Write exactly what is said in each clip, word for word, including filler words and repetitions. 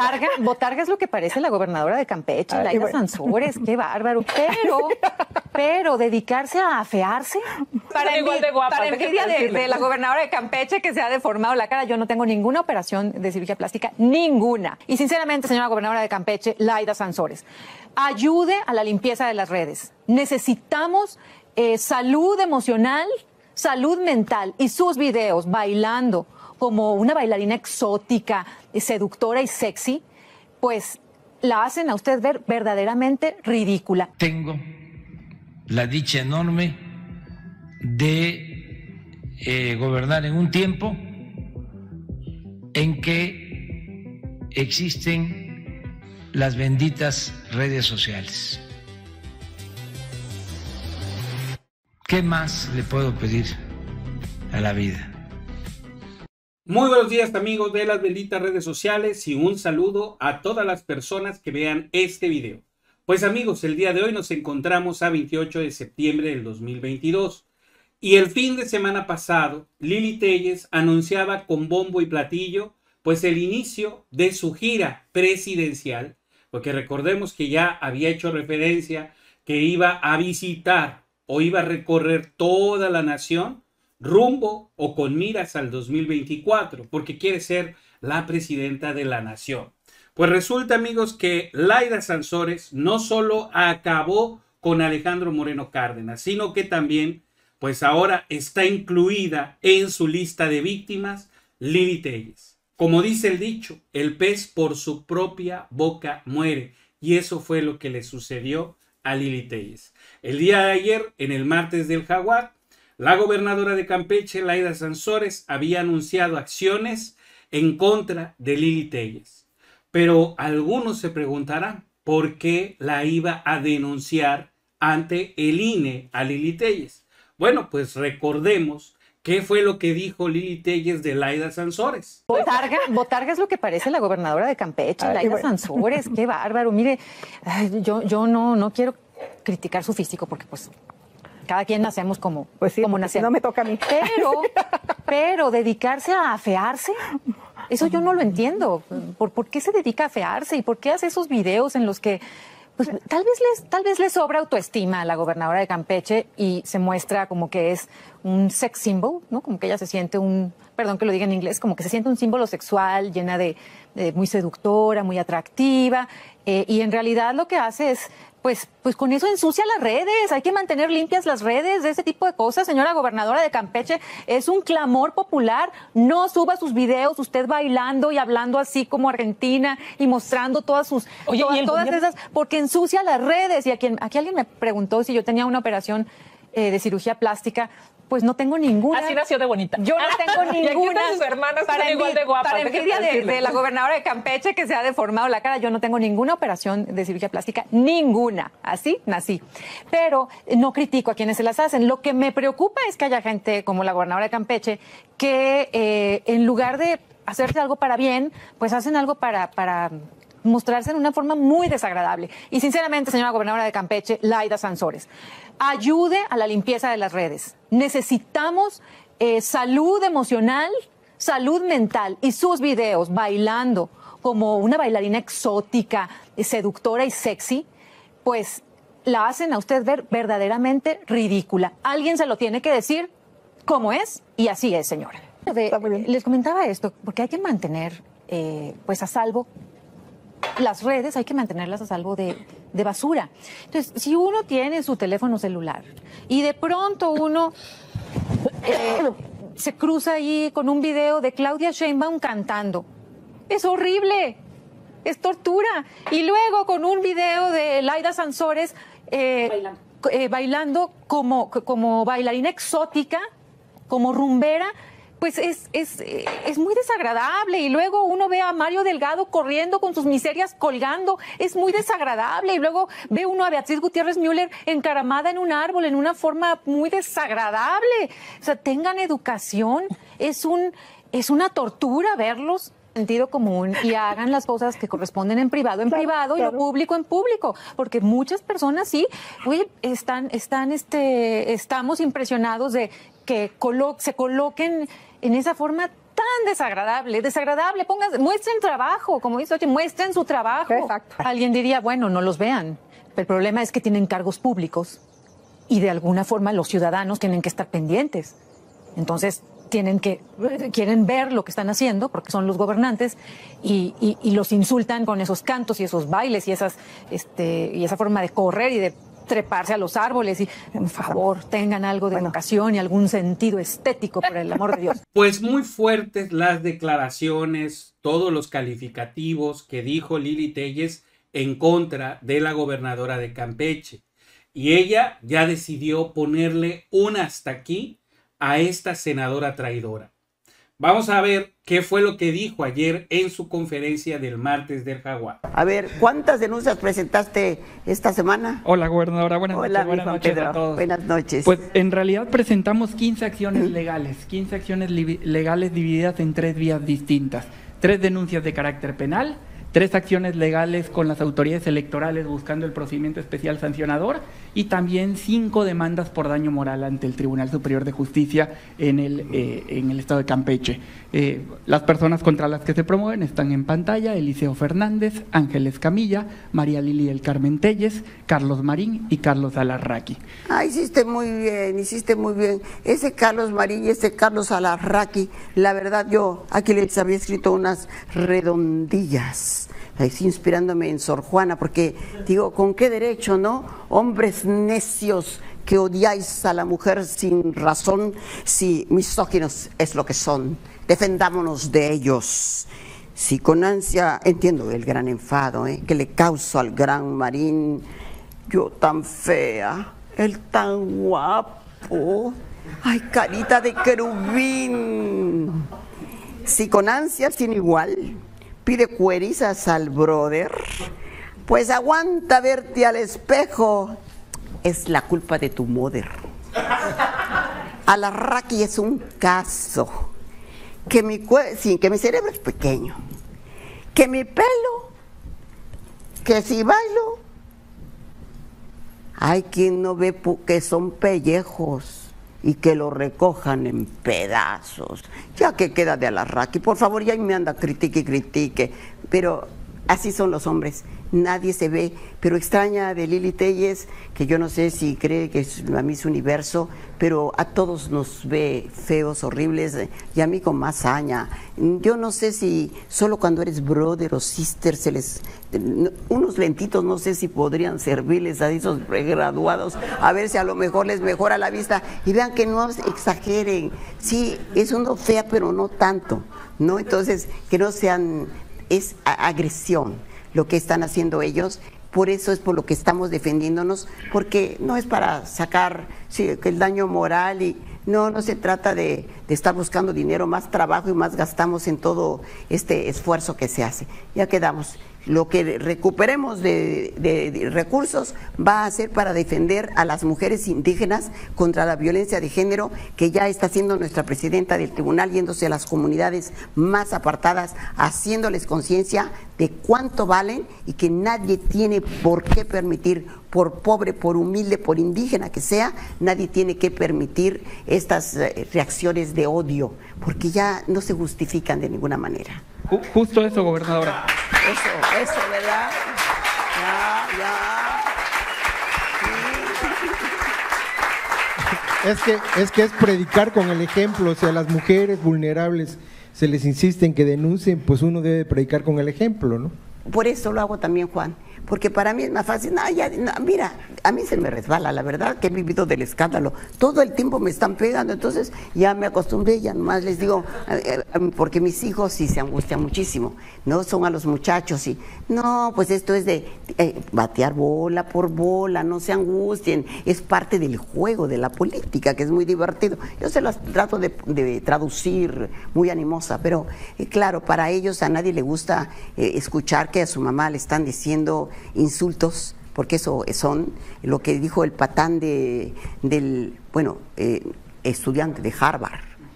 Botarga, Botarga es lo que parece la gobernadora de Campeche, Laida bueno. Sansores, qué bárbaro. Pero, pero dedicarse a afearse para, envi de guapa, para envidia de, de la gobernadora de Campeche que se ha deformado la cara. Yo no tengo ninguna operación de cirugía plástica, ninguna. Y sinceramente, señora gobernadora de Campeche, Laida Sansores, ayude a la limpieza de las redes. Necesitamos eh, salud emocional, salud mental, y sus videos bailando como una bailarina exótica, seductora y sexy, pues la hacen a usted ver verdaderamente ridícula. Tengo la dicha enorme de eh, gobernar en un tiempo en que existen las benditas redes sociales. ¿Qué más le puedo pedir a la vida? Muy buenos días, amigos de las benditas redes sociales, y un saludo a todas las personas que vean este video. Pues amigos, el día de hoy nos encontramos a veintiocho de septiembre del dos mil veintidós, y el fin de semana pasado Lili Téllez anunciaba con bombo y platillo pues el inicio de su gira presidencial, porque recordemos que ya había hecho referencia que iba a visitar o iba a recorrer toda la nación rumbo o con miras al dos mil veinticuatro, porque quiere ser la presidenta de la nación. Pues resulta, amigos, que Laida Sansores no solo acabó con Alejandro Moreno Cárdenas, sino que también, pues ahora está incluida en su lista de víctimas Lili Téllez. Como dice el dicho, el pez por su propia boca muere, y eso fue lo que le sucedió a Lili Téllez. El día de ayer, en el martes del Jaguar, la gobernadora de Campeche, Laida Sansores, había anunciado acciones en contra de Lili Téllez. Pero algunos se preguntarán por qué la iba a denunciar ante el I N E a Lili Téllez. Bueno, pues recordemos qué fue lo que dijo Lili Téllez de Laida Sansores. Botarga, Botarga es lo que parece la gobernadora de Campeche, Ay, Laida bueno. Sansores, qué bárbaro. Mire, ay, yo, yo no, no quiero criticar su físico porque pues cada quien nacemos como, pues sí, como nacemos. No me toca a mí. Pero, pero dedicarse a afearse, eso yo no lo entiendo. ¿Por, ¿Por qué se dedica a afearse y por qué hace esos videos en los que pues, tal vez les, tal vez le sobra autoestima a la gobernadora de Campeche y se muestra como que es un sex symbol, ¿no? Como que ella se siente un, perdón que lo diga en inglés, como que se siente un símbolo sexual, llena de, de muy seductora, muy atractiva, eh, y en realidad lo que hace es Pues, pues con eso ensucia las redes. Hay que mantener limpias las redes de ese tipo de cosas, señora gobernadora de Campeche. Es un clamor popular. No suba sus videos, usted bailando y hablando así como Argentina y mostrando todas sus, Oye, todas, todas esas, porque ensucia las redes. Y aquí, aquí alguien me preguntó si yo tenía una operación eh, de cirugía plástica. Pues no tengo ninguna. Así nació de bonita. Yo no tengo ninguna. Y aquí sus hermanas para son igual de guapas. Para envidia de, de la gobernadora de Campeche que se ha deformado la cara, yo no tengo ninguna operación de cirugía plástica, ninguna. Así nací. Pero no critico a quienes se las hacen. Lo que me preocupa es que haya gente como la gobernadora de Campeche que eh, en lugar de hacerse algo para bien, pues hacen algo para... para mostrarse en una forma muy desagradable. Y sinceramente, señora gobernadora de Campeche, Laida Sansores, ayude a la limpieza de las redes. Necesitamos eh, salud emocional, salud mental, y sus videos bailando como una bailarina exótica, seductora y sexy, pues la hacen a usted ver verdaderamente ridícula. Alguien se lo tiene que decir como es, y así es, señora. De, les comentaba esto, porque hay que mantener eh, pues a salvo las redes, hay que mantenerlas a salvo de, de basura. Entonces, si uno tiene su teléfono celular y de pronto uno eh, se cruza ahí con un video de Claudia Sheinbaum cantando, es horrible, es tortura. Y luego con un video de Laida Sansores eh, bailando, eh, bailando como, como bailarina exótica, como rumbera, pues es, es, es muy desagradable. Y luego uno ve a Mario Delgado corriendo con sus miserias colgando, es muy desagradable. Y luego ve uno a Beatriz Gutiérrez Müller encaramada en un árbol en una forma muy desagradable. O sea, tengan educación, es, un, es una tortura verlos. Sentido común, y hagan las cosas que corresponden en privado en claro, privado claro. y lo público en público, porque muchas personas sí, oye, están, están, este, estamos impresionados de que colo se coloquen en esa forma tan desagradable, desagradable, pongan, muestren trabajo, como dice, oye, muestren su trabajo. Exacto. Alguien diría, bueno, no los vean. El problema es que tienen cargos públicos y de alguna forma los ciudadanos tienen que estar pendientes. Entonces, tienen que, quieren ver lo que están haciendo, porque son los gobernantes, y, y, y los insultan con esos cantos y esos bailes y, esas, este, y esa forma de correr y de treparse a los árboles. Y, por favor, tengan algo de educación y algún sentido estético, por el amor de Dios. Pues muy fuertes las declaraciones, todos los calificativos que dijo Lili Téllez en contra de la gobernadora de Campeche. Y ella ya decidió ponerle un hasta aquí a esta senadora traidora. Vamos a ver qué fue lo que dijo ayer en su conferencia del martes del Jaguar. A ver, ¿cuántas denuncias presentaste esta semana? Hola, gobernadora. Buenas Hola, noches. Buenas Juan noches Pedro. a todos. Buenas noches. Pues en realidad presentamos quince acciones legales, quince acciones legales divididas en tres vías distintas. Tres denuncias de carácter penal, tres acciones legales con las autoridades electorales buscando el procedimiento especial sancionador y también cinco demandas por daño moral ante el Tribunal Superior de Justicia en el, eh, en el estado de Campeche. Eh, las personas contra las que se promueven están en pantalla: Eliseo Fernández, Ángeles Camilla, María Lili del Carmen Téllez, Carlos Marín y Carlos Alarraqui. Ah, hiciste muy bien, hiciste muy bien. Ese Carlos Marín y ese Carlos Alarraqui, la verdad yo aquí les había escrito unas redondillas, así inspirándome en Sor Juana, porque digo, ¿con qué derecho, no? Hombres necios que odiáis a la mujer sin razón, si misóginos es lo que son, defendámonos de ellos. Si con ansia, entiendo el gran enfado ¿eh? que le causo al gran Marín, yo tan fea, él tan guapo, ay, carita de querubín. Si con ansia sin igual pide cuerizas al brother, pues aguanta verte al espejo, es la culpa de tu mother. Alarraqui es un caso, que mi, sí, que mi cerebro es pequeño, que mi pelo, que si bailo, hay quien no ve que son pellejos y que lo recojan en pedazos. Ya que queda de Alarraqui, por favor, ya me anda critique y critique, pero así son los hombres, nadie se ve, pero extraña de Lili Téllez, que yo no sé si cree que es la Miss Universo, pero a todos nos ve feos, horribles, y a mí con más saña. Yo no sé si solo cuando eres brother o sister se les... unos lentitos no sé si podrían servirles a esos graduados, a ver si a lo mejor les mejora la vista, y vean que no exageren, sí, es uno fea, pero no tanto, ¿no? Entonces, que no sean... es agresión lo que están haciendo ellos, por eso es por lo que estamos defendiéndonos, porque no es para sacar sí, el daño moral y no, no se trata de, de estar buscando dinero, más trabajo y más gastamos en todo este esfuerzo que se hace. Ya quedamos. Lo que recuperemos de, de, de recursos va a ser para defender a las mujeres indígenas contra la violencia de género, que ya está haciendo nuestra presidenta del tribunal, yéndose a las comunidades más apartadas, haciéndoles conciencia de cuánto valen y que nadie tiene por qué permitir, por pobre, por humilde, por indígena que sea, nadie tiene que permitir estas reacciones de odio, porque ya no se justifican de ninguna manera. Justo eso, gobernadora. Eso, eso, ¿verdad? Ya, ya. Es que, es que es predicar con el ejemplo. Si a las mujeres vulnerables se les insiste en que denuncien, pues uno debe predicar con el ejemplo, ¿no? Por eso lo hago también, Juan, porque para mí es más fácil. No, ya, no, mira, a mí se me resbala, la verdad, que he vivido del escándalo. Todo el tiempo me están pegando, entonces ya me acostumbré, ya nomás les digo, eh, eh, porque mis hijos sí se angustian muchísimo, ¿no? Son a los muchachos y, no, pues esto es de eh, batear bola por bola, no se angustien, es parte del juego de la política, que es muy divertido. Yo se las trato de, de traducir muy animosa, pero eh, claro, para ellos a nadie le gusta eh, escuchar que a su mamá le están diciendo insultos, porque eso son lo que dijo el patán de, del, bueno, eh, estudiante de Harvard,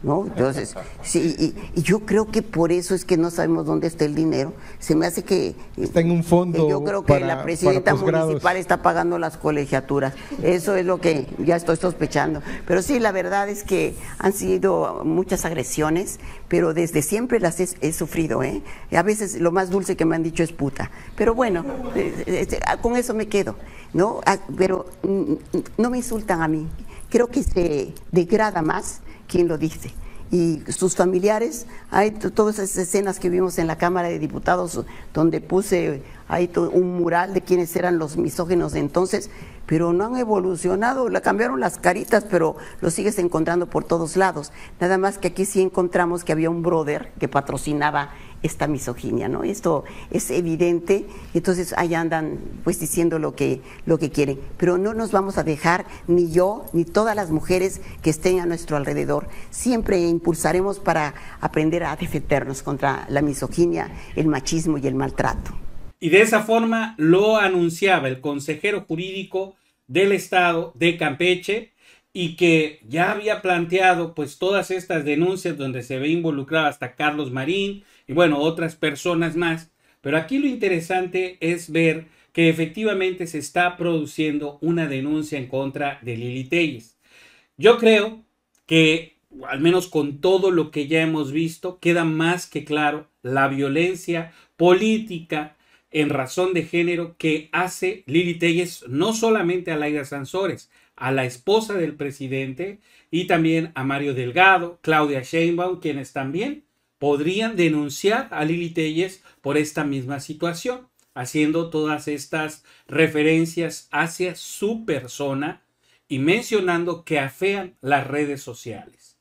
¿no? Entonces, sí, y, y yo creo que por eso es que no sabemos dónde está el dinero. Se me hace que... Está en un fondo. Yo creo que para, la presidenta municipal está pagando las colegiaturas. Eso es lo que ya estoy sospechando. Pero sí, la verdad es que han sido muchas agresiones, pero desde siempre las he, he sufrido, ¿eh? A veces lo más dulce que me han dicho es puta. Pero bueno, eh, eh, con eso me quedo, ¿no? Ah, pero mm, no me insultan a mí. Creo que se degrada más quien lo dice. Y sus familiares, hay todas esas escenas que vimos en la Cámara de Diputados, donde puse ahí un mural de quienes eran los misóginos de entonces, pero no han evolucionado, le cambiaron las caritas, pero lo sigues encontrando por todos lados. Nada más que aquí sí encontramos que había un brother que patrocinaba esta misoginia, ¿no? Esto es evidente, entonces ahí andan pues diciendo lo que, lo que quieren, pero no nos vamos a dejar, ni yo, ni todas las mujeres que estén a nuestro alrededor. Siempre impulsaremos para aprender a defendernos contra la misoginia, el machismo y el maltrato. Y de esa forma lo anunciaba el consejero jurídico del estado de Campeche, y que ya había planteado pues todas estas denuncias donde se ve involucrado hasta Carlos Marín y bueno, otras personas más. Pero aquí lo interesante es ver que efectivamente se está produciendo una denuncia en contra de Lili Téllez. Yo creo que, al menos con todo lo que ya hemos visto, queda más que claro la violencia política en razón de género que hace Lili Téllez no solamente a Laida Sansores, a la esposa del presidente y también a Mario Delgado, Claudia Sheinbaum, quienes también podrían denunciar a Lili Téllez por esta misma situación, haciendo todas estas referencias hacia su persona y mencionando que afean las redes sociales.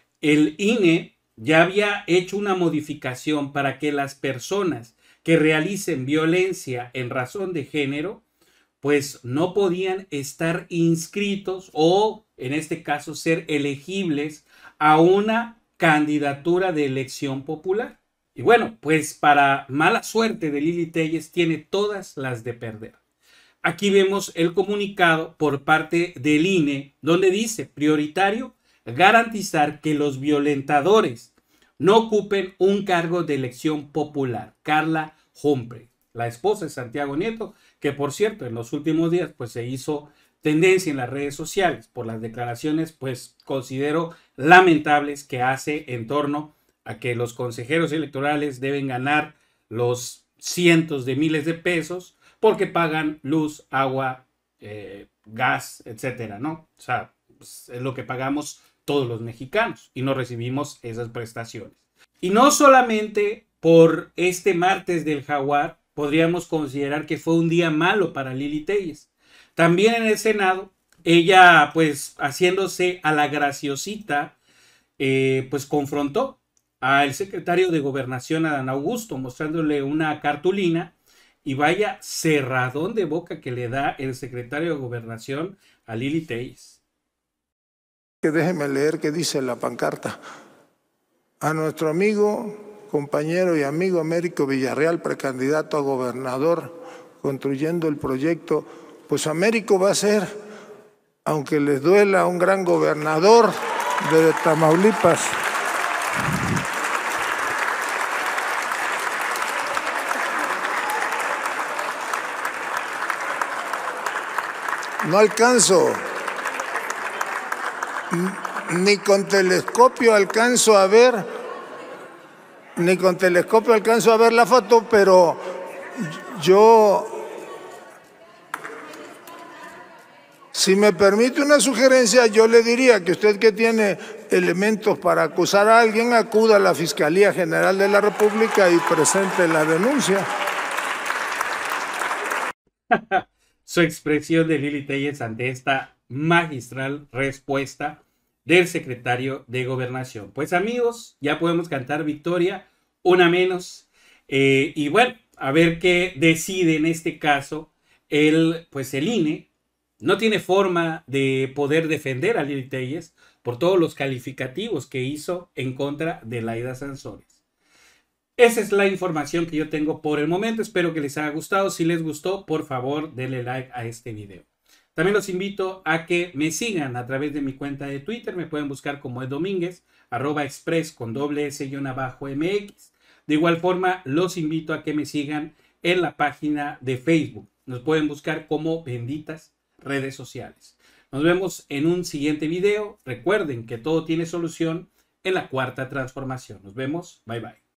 El I N E ya había hecho una modificación para que las personas que realicen violencia en razón de género pues no podían estar inscritos o, en este caso, ser elegibles a una candidatura de elección popular. Y bueno, pues para mala suerte de Lili Téllez tiene todas las de perder. Aquí vemos el comunicado por parte del I N E, donde dice: prioritario, garantizar que los violentadores no ocupen un cargo de elección popular. Carla Humphrey, la esposa de Santiago Nieto, que por cierto en los últimos días pues se hizo tendencia en las redes sociales por las declaraciones pues considero lamentables que hace en torno a que los consejeros electorales deben ganar los cientos de miles de pesos porque pagan luz, agua, eh, gas, etcétera, ¿no? O sea, pues, es lo que pagamos todos los mexicanos y no recibimos esas prestaciones. Y no solamente por este martes del Jaguar podríamos considerar que fue un día malo para Lili Téllez. También en el Senado, ella pues haciéndose a la graciosita, eh, pues confrontó al secretario de Gobernación, Adán Augusto, mostrándole una cartulina, y vaya cerradón de boca que le da el secretario de Gobernación a Lili Téllez. Que déjeme leer qué dice la pancarta. A nuestro amigo, compañero y amigo Américo Villarreal, precandidato a gobernador, construyendo el proyecto, pues Américo va a ser, aunque les duela, un gran gobernador de Tamaulipas. No alcanzo, ni con telescopio alcanzo a ver Ni con telescopio alcanzo a ver la foto, pero yo, si me permite una sugerencia, yo le diría que usted que tiene elementos para acusar a alguien, acuda a la Fiscalía General de la República y presente la denuncia. Su expresión de Lili Téllez ante esta magistral respuesta del secretario de Gobernación. Pues amigos, ya podemos cantar victoria, una menos, eh, y bueno, a ver qué decide en este caso el, pues el I N E. No tiene forma de poder defender a Lili Téllez por todos los calificativos que hizo en contra de Laida Sansores. Esa es la información que yo tengo por el momento. Espero que les haya gustado. Si les gustó, por favor, denle like a este video. También los invito a que me sigan a través de mi cuenta de Twitter. Me pueden buscar como Ed Domínguez, arroba express con doble S guión abajo M X. De igual forma, los invito a que me sigan en la página de Facebook. Nos pueden buscar como Benditas Redes Sociales. Nos vemos en un siguiente video. Recuerden que todo tiene solución en la Cuarta Transformación. Nos vemos. Bye bye.